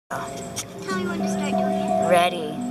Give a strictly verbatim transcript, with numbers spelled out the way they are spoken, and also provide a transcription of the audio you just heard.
Tell me when to start doing it. Ready.